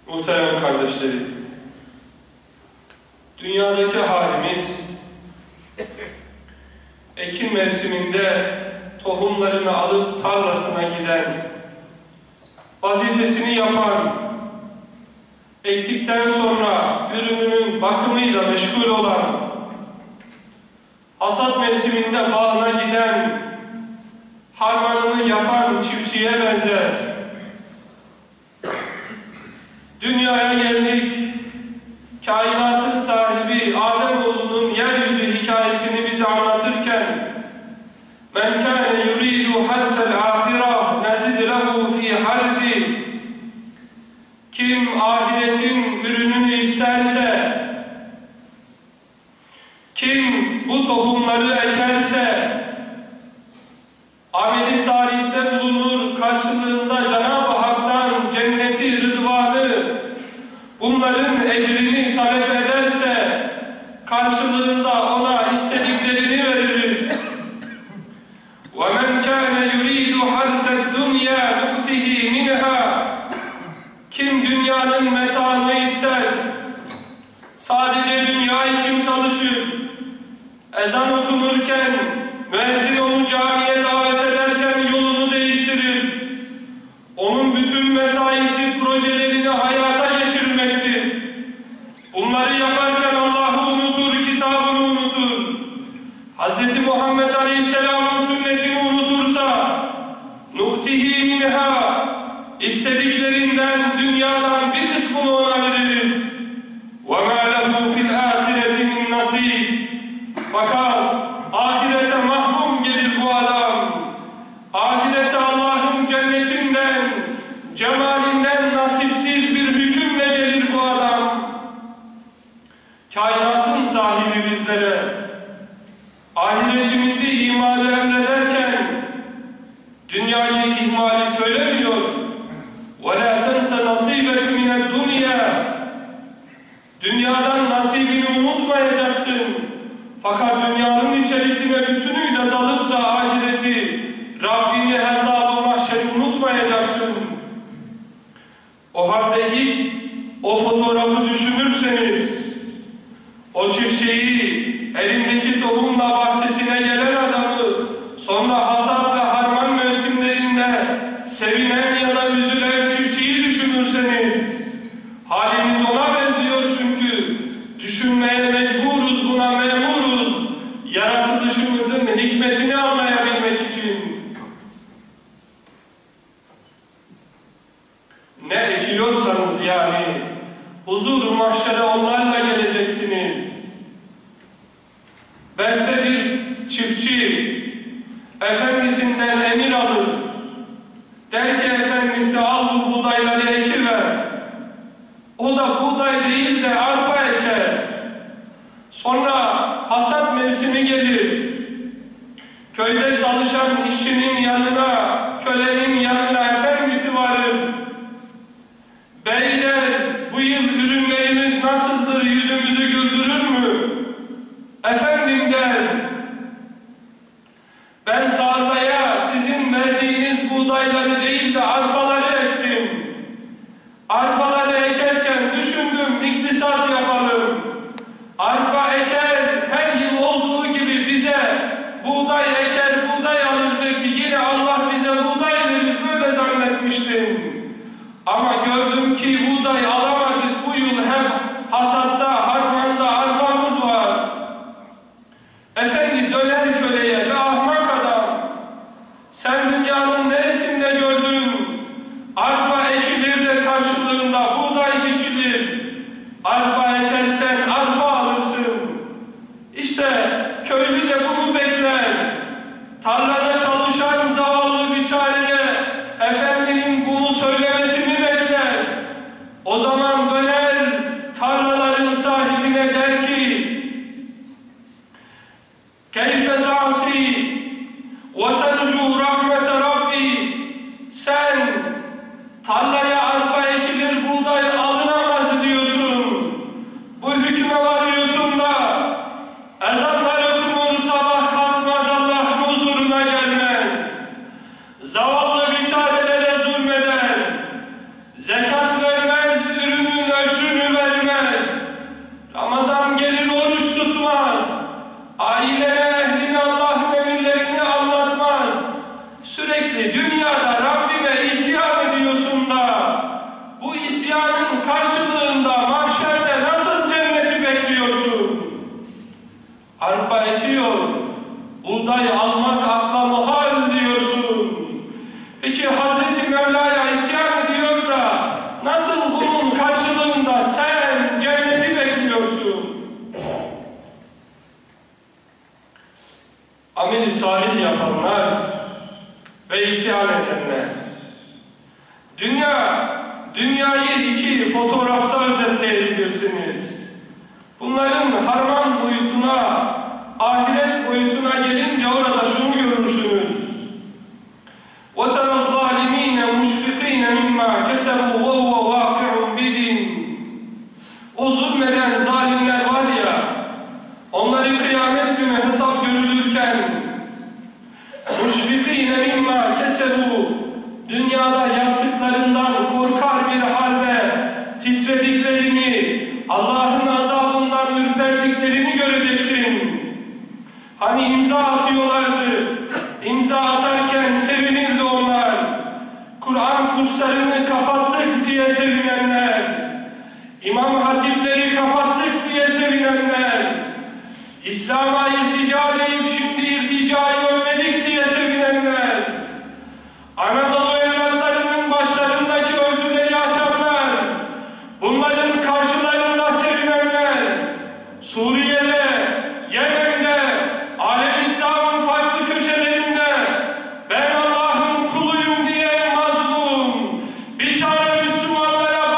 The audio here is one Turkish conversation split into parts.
Muhterem kardeşlerim, dünyadaki halimiz, ekim mevsiminde tohumlarını alıp tarlasına giden, vazifesini yapan, ektikten sonra ürününün bakımıyla meşgul olan, hasat mevsiminde bağına giden, harmanını yapan çiftçiye benzer. Dünyaya geldik, kainatın sahibi Ademoğlu'nun yeryüzü hikayesini bize anlatırken "Men kâne yuridu harsel âhireh nezid lehu fî harzi" kim ahiretin ürününü isterse, kim bu tohumları ekerse, ameli salihte bulunur, karşılığında Cenab-ı Hak'tan cenneti, rıdvanı, bunların ecrini talep ederse, karşılığında ona istediklerini veririz. وَمَنْ كَانَ يُرِيدُ حَرْثَ الدُّنْيَا نُؤْتِهِ مِنْهَا kim dünyanın metaını ister, sadece dünya için çalışır, ezan okunurken, müezzin onu camiye davet ederken yolunu değiştirir, onun bütün mesaisi, projelerini hayata geçirmektir. Bunları yaparken Allah'ı unutur, kitabını unutur, Hz. Muhammed Aleyhisselam'ın sünnetini unutursa, نُؤْتِهِ مِنْهَا istediklerinden, dünyadan bir kısmını ona veririz. وَمَا لَهُ فِي الْآخِرَةِ مِنْ نَصِيبٍ fakat ahirete mahrum gelir bu adam. Ahirete Allah'ın cennetinden, cemalinden nasipsiz bir hükümle gelir bu adam. Kainatın sahibi bizlere ahiretimizi imanı emrederken dünyayı ihmali söylemiyor. وَلَا تَنْسَ نَصِيبَكَ مِنَ الدُّنْيَا dünyadan nasibini unutmayacaksın. Fakat dünyanın içerisine bütünüyle dalıp da ahireti, Rabbini, hesabı, mahşeri unutmayacaksın. O halde ilk o fotoğrafı düşünürseniz, o çiftçiyi, elindeki tohumla bahçesine gelen adamı, sonra hasat ve harman mevsimlerinde sevinen ya da üzülen çiftçiyi düşünürseniz, halimiz ona benziyor çünkü düşünmeye mecburuz, buna memuruz, yaratılışımızın hikmetini anlayabilmek için. Ne ekiyorsanız yani, huzur-u mahşere onlarla geleceksiniz. Belki bir çiftçi, efendisinden emir alır, der ki efendisi al bu buğdayları ekiver. O da buğday değil de arpa eker. Sonra hasat mevsimi gelir. Köyde çalışan işçinin yanına, kölenin yanına efendisi varır. Beyler, bu yıl ürünlerimiz nasıldır, yüzümüzü güldürür mü? Efendim der, ben tarlaya sizin verdiğiniz buğdayları değil de arpaları ektim. Arpaları ekerken düşündüm, iktisat yapalım. Arpa eker, her yıl olduğu gibi bize buğday eker, buğday alırdı ki yine Allah bize buğday verir, böyle zannetmiştim. Ama gördüm ki buğday alamadık, bu yıl hem hasatta, harmanda arpamız var. Efendi döner köleye ve ahmak adam, sen dünyanın neresinde gördün? Arpa ekilir de karşılığında buğday biçilir. Arpa ekersen arpa alırsın. İşte köylü de bunu bekler. Tarlada çalışan zavallı biçare de efendinin bunu söylemesini bekler. O zaman döner tarlaları olay almak akla muhal diyorsun. Peki Hazreti Mevla'ya isyan ediyor da nasıl bunun karşılığında sen cenneti bekliyorsun? Amel-i salih yapanlar ve isyan edenler. Dünyayı iki fotoğrafta özetleyebilirsiniz. Bunların harman boyutuna, ahiret boyutuna gelince orada şunu görürsünüz. وَتَرَى الظَّالِم۪ينَ مُشْفِق۪ينَ مِمَّا كَسَبُوا وَهُوَ وَاقِعٌ بِهِمْ. O zulmeden zalimler var ya, onları kıyamet günü hesap görülürken مُشْفِق۪ينَ مِمَّا كَسَبُوا, dünyada yaptıklarından korkar bir halde titrediklerini, Allah'ın azabından ürperdiklerini göreceksin. Hani imza atıyorlardı, imza atarken sevinirdi onlar. Kur'an kurslarını kapattık diye sevinenler, İmam hatipleri kapattık diye sevinenler, İslam'a irtica edip şimdi irticayı önledik diye sevinenler, Anadolu evlatlarının başlarındaki örtüleri açanlar, bunların karşılarında sevinenler, Suriye'de, Yemen'de, alem İslam'ın farklı köşelerinde ben Allah'ın kuluyum diyen mazlum, biçare Müslümanlara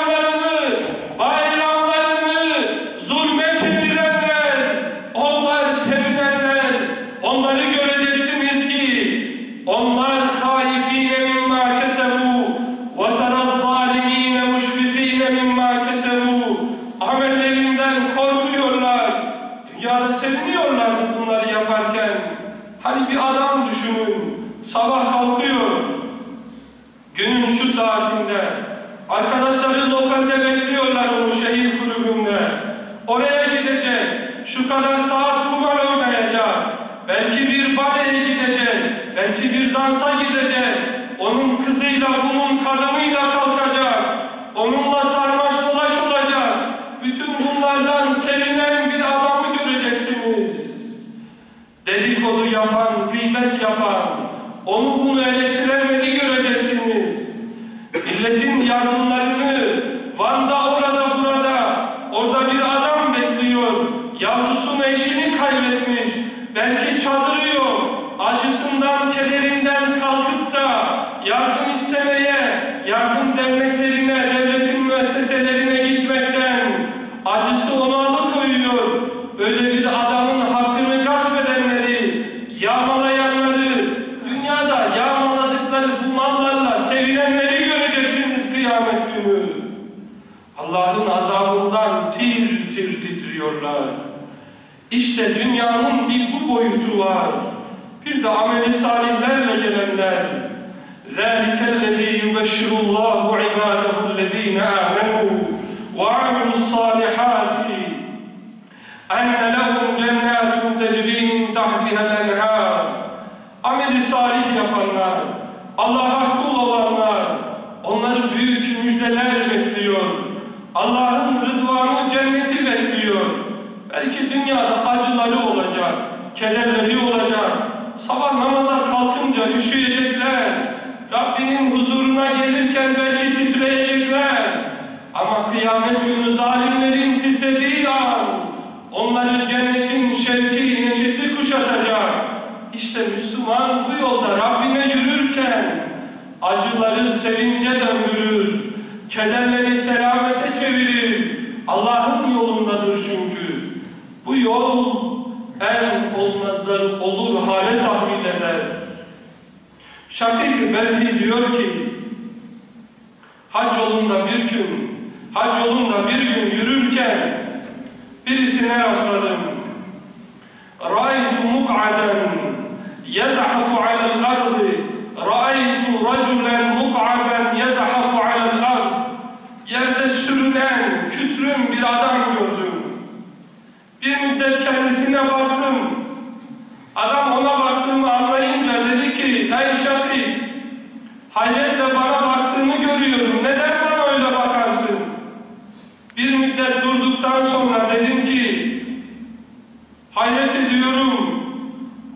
bayramlarını zulme çevirenler, onlar sevinenler, onları göreceksiniz ki onlar haifine mimma kesebu ve teral zalimine müşfikine mimma kesebu, amellerinden korkuyorlar. Dünyada seviniyorlardı bunları yaparken. Hani bir adam düşünün, sabah kalkıyor, günün şu saatinde, arkadaşları lokalde bekliyorlar onu şehir kulübünde. Oraya gidecek, şu kadar saat kumar oynayacak, belki bir baleye gidecek, belki bir dansa gidecek, onun kızıyla bunun kadınıyla kalkacak, onunla sarmaş dolaş olacak. Bütün bunlardan sevinen bir adamı göreceksiniz. Dedikodu yapan, gıybet yapan, onu bunu eleştirenleri göreceksiniz. Milletin yardımlarını Van'da, orada, burada, orada bir adam bekliyor. Yavrusunu, eşini kaybetmiş. Belki çadırıyor. Acısından, kederinden kalkıp da yardım istemeye, yardım derneklerine, devletin müesseselerine gitmekten acısı onu alıkoyuyor. Böyle bir adamın hakkını gasp edenleri, yağmalayanları, dünyada yağmaladıkları bu mallarla sevinenleri göreceksiniz kıyamet günü. Allah'ın azabından tir tir titriyorlar. İşte dünyanın bir bu boyutu var. Bir de ameli salihlerle gelenler. ذَٰلِكَ الَّذ۪ي يُبَشِّرُ اللّٰهُ عِبَادَهُ الَّذ۪ينَ آمَنُوا وَعَمِلُوا الصَّالِحَاتِ اَنَّ لَهُمْ جَنَّاتٌ تَجْرِي مِنْ تَحْتِهَا الْاَنْهَارِ. Ameli salih yapanlar, Allah'a kul olanlar, onları büyük müjdeler bekliyor. Allah'ın rıdvanı, cenneti bekliyor. Belki dünyada acıları olacak, kederleri olacak, sabah namaza kalkınca üşüyecekler, Rabbinin huzuruna gelirken belki titreyecekler. Ama kıyamet günü zalimlerin titrediği an, onları cennetin şevki, neşesi kuşatacak. İşte Müslüman bu yolda Rabbine yürürken, acıları sevince döndürür, kederleri selamete çevirir. Allah'ın yolundadır çünkü. Bu yol en olmazları olur hale tahvil eder. Şakir Belhi diyor ki, hac yolunda bir gün yürürken birisine rastladım. Ra'aytu muk'aden yazhafu alel ardı. Ra'aytu raculen muk'aden yazhafu alel ardı. Yerde sürünen, kütrüm bir adam gördüm. Bir müddet kendisine baktım. Adam ona baktığımı anlayınca dedi ki, ey Şakir, hayretle bana baktığını görüyorum. Neden bana öyle bakarsın? Bir müddet durduktan sonra dedim ki, hayret ediyorum. Bu'du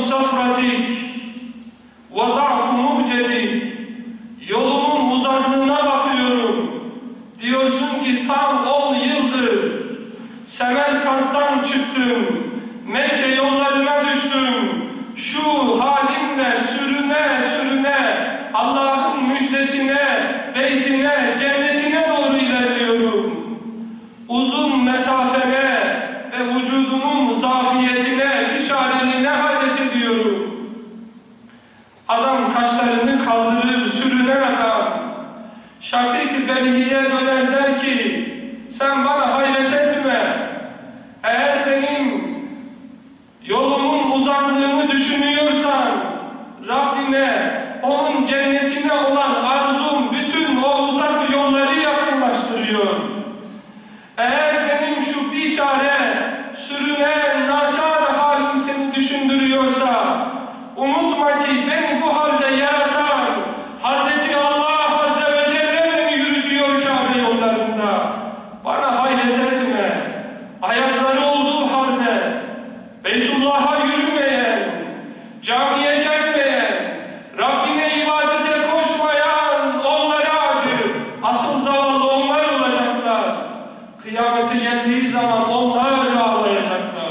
safratik ve da'fu muhcetik. Yolumun uzaklığına bakıyorum. Diyorsun ki tam 10 yıldır Semerkant'tan çıktım, Mekke yollarına düştüm. Şu halimle sürüne sürüne Allah'ın müjdesine, beytine, cennetine doğru ilerliyorum. Uzun mesafene ve vücudumun zafiyetine, biçareliğine hayret ediyorum. Adam kaşlarını kaldırır, sürünen adam. Şakik-i Belhi'ye döner der ki, sen bana hayret etme. Eğer benim yolumun uzaklığını düşünüyorsan, Rabbime, onun cennetine olan arzum bütün o uzak yolları yakınlaştırıyor. Eğer benim şu biçare, sürünen, naçar halim seni düşündürüyorsa, unutma ki beni bu halde yaratan Hazreti Allah Azze ve Celle beni yürütüyor Kabe yollarında. Bana hayret etme. Ayakları olduğu halde Beytullah'a yürümeyen, camiye gelmeyen, Rabbine ibadete koşmayan onlara acı. Asıl zavallı onlar olacaklar. Kıyamete geldiği zaman onlar ağlayacaklar.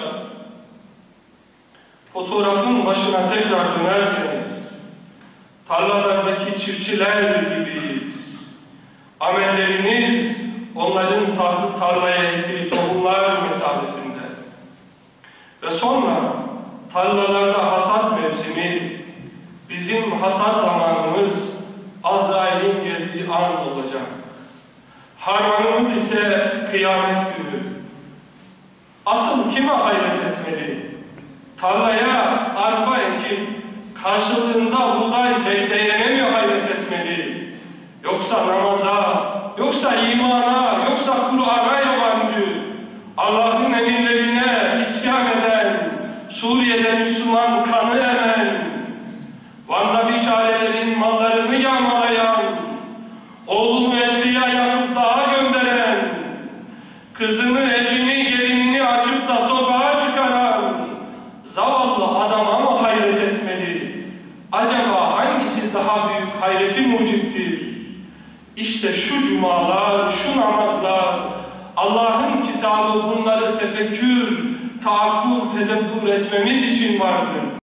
Fotoğrafın başına tekrar dönerseniz, tarlalardaki çiftçiler gibiyiz. Amelleriniz onların tarlaya ektiği tohumlar mesabesinde. Ve sonra tarlalarda hasat mevsimi, bizim hasat zamanımız Azrail'in geldiği an olacak. Harmanımız ise kıyamet günü. Asıl kime hayret etmeli? Tarlaya arpa ekip karşılığında buğday bekleyene mi hayret etmeli? Yoksa namaza, yoksa imana, yoksa Kur'an'a yabancı, Allah'ın emirlerine isyan eden, Suriye'de Müslüman kanı emen, Van'da biçarelerin mallarını yağmalayan, oğlunu eşkıya yapıp dağa gönderen, kızını, eşini, gelinini açıp da sokağa çıkaran zavallı adama mı hayret etmeli? Acaba hangisi daha büyük hayreti mucittir? İşte şu cumalar, şu namazlar, Allah'ın kitabı bunları tefekkür, taakkul, tedebbür etmemiz için vardır.